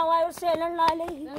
Virus से लड़ना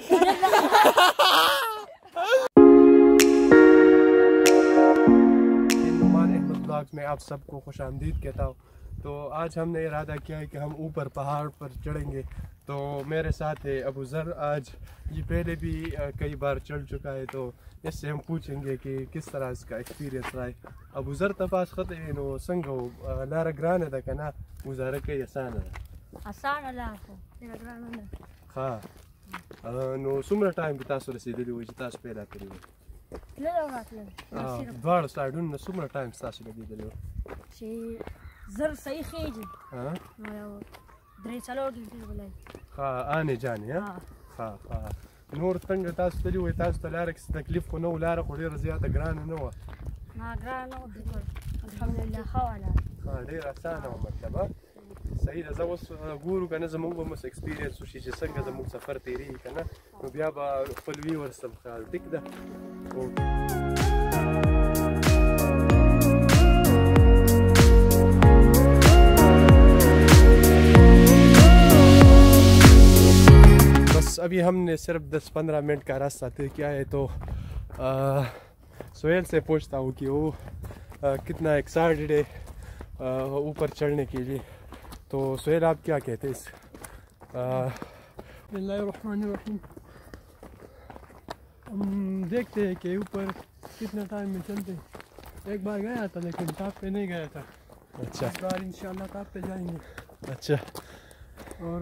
blogs में आप सबको खुश आमदीद कहता हूँ। तो आज हमने इरादा किया है कि हम ऊपर पहाड़ पर चढ़ेंगे। तो मेरे साथ है अबू ज़र। आज ये पहले भी कई बार चढ़ चुका है, तो इससे हम पूछेंगे कि किस तरह इसका एक्सपीरियंस रहा है। अबू ज़र तपास खत नो संगो लारा ग्रान है कना गुजारा के आसान है हाँ नो सुमरा टाइम की तासो रसीदली हुई तास पैदा करी द्वार साइडून न सुमरा टाइम तासो रसीदली ज़र सही खेजी हाँ ड्रे चलो बोले हाँ आने जाने हाँ हाँ नور تنگ تاسو ته وي تاسو ته لاره کې تکلیف خو نه ولاره خو ډیره زیاته ګرانه نه وه ما ګرانه وه الحمدلله ښه ولاړه ډېره اسانه وه مطلب صحیح ده. زه اوس ګورو که نه زموږ به مس اکسپیرینس وشي چې څنګه زموږ سفر تېرېږي که نه نو بیا به خپل ویورز ته خیال ټیک ده. अभी हमने सिर्फ 10-15 मिनट का रास्ता तय किया है। तो सोहेल से पूछता हूँ कि वो कितना एक्साइटेड है ऊपर चढ़ने के लिए। तो सोहेल आप क्या कहते हैं इस बिस्मिल्लाहिर्रहमानिर्रहीम। हम देखते हैं कि ऊपर कितना टाइम में चलते हैं। एक बार गया था लेकिन टॉप पे नहीं गया था। अच्छा इस बार इंशाल्लाह टॉप पे जाएंगे। अच्छा और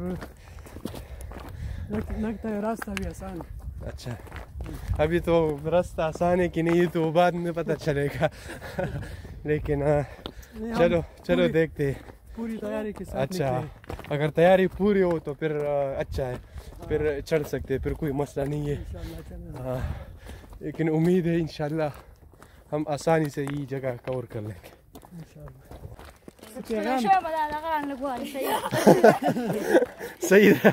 लगता है रास्ता भी आसान है। अच्छा अभी तो रास्ता आसान है कि नहीं तो बाद में पता चलेगा लेकिन चलो चलो देखते हैं पूरी तैयारी के साथ। अच्छा अगर तैयारी पूरी हो तो फिर अच्छा है, फिर चढ़ सकते हैं, फिर कोई मसला नहीं है। हाँ लेकिन उम्मीद है इंशाल्लाह हम आसानी से ये जगह कवर कर लेंगे सही है।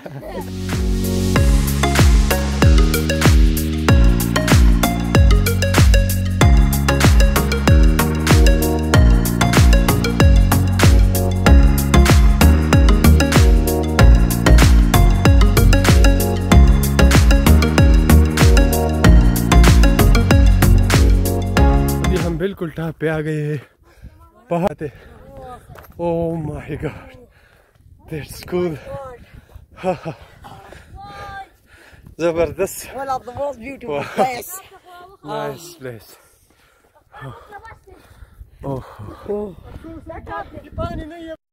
बिल्कुल टॉप पे आ गए हैं पहाड़ पे। Oh my god that's cool जबरदस्त one of the most beautiful place. Nice place. Oh पानी नहीं है।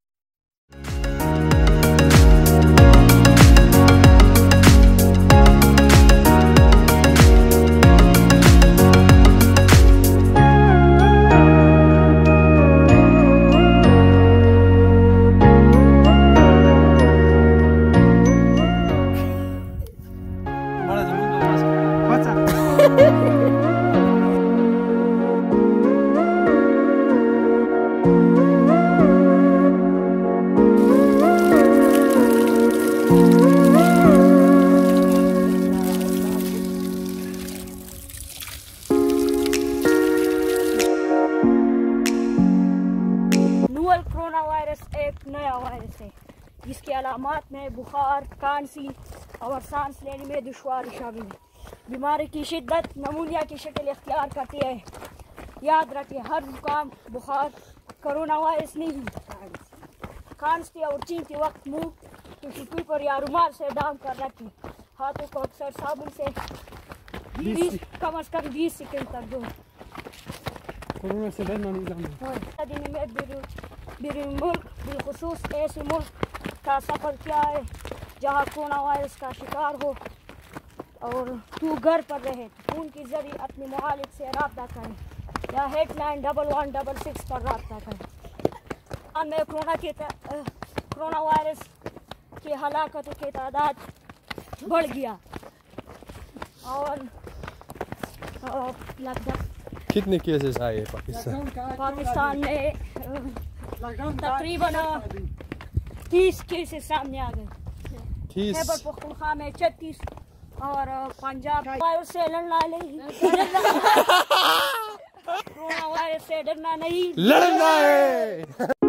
कोरोना वायरस एक नया वायरस है जिसके अलामात में बुखार, खांसी और सांस लेने में दुश्वारी शामिल है। बीमारी की शिद्दत नमूनिया की शक्ल इख्तियार करती है। याद रखिए हर जुकाम बुखार कोरोना वायरस नहीं। खांसते और छींकते वक्त मुंह किसी पेपर या रुमाल से दाम कर रखें। हाथों को अक्सर साबुन से कम से कम 20 सेकंड तक धोएं। कोरोना से डरना नहीं जानते। बैरून मुल्क बिलखुसूस ऐसे मुल्क का सफ़र किया है जहाँ कोरोना वायरस का शिकार हो और तू घर पर रहे तो फ़ोन के जरिए अपने मुआलिज से रब्ता करें या हेडलाइन 1166 पर रब्ता करें। में कोरोना वायरस की हलाकतों की तादाद बढ़ गया और लगभग कितने केसेस आए पाकिस्तान में तकरीबन 30 केसेस सामने आ गए। खैबर पख्तूनख्वा में 36 और पंजाब वायरस से लड़ना कोरोना वायरस से डरना नहीं, लड़ना है।